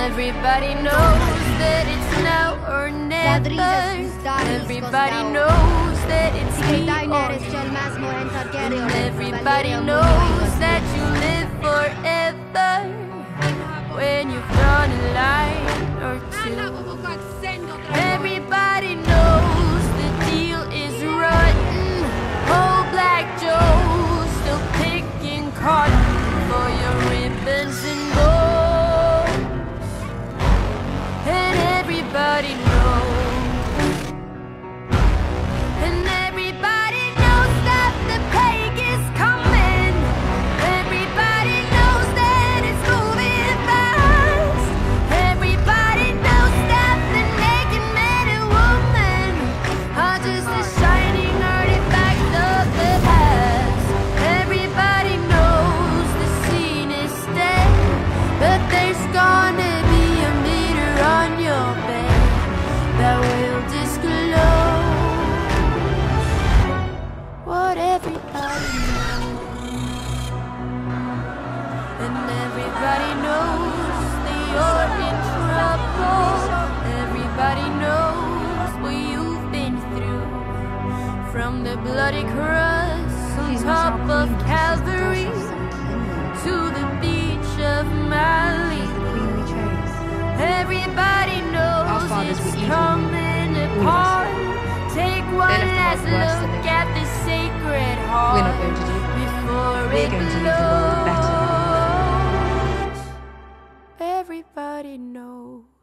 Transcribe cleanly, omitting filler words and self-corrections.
Everybody knows that it's now or never. Everybody knows that it's me or and everybody knows that you live forever when you've drawn a line or two. Everybody knows the deal is rotten. Old Black Joe still picking cotton for your ribbons and bows. And everybody knows. And everybody knows that the plague is coming. Everybody knows that it's moving fast. Everybody knows that the naked man and woman are just a shining artifact of the past. Everybody knows the scene is dead, but there's gonna be a meter on your bed that will disclose what everybody knows. And everybody knows that you're in trouble. Everybody knows what you've been through, from the bloody cross on top of Calvary to the beach of Mali. Everybody knows it's coming apart. Take one last look at the sacred heart. We're not going to do that. Before We're it going to leave the world better. blows. Everybody knows.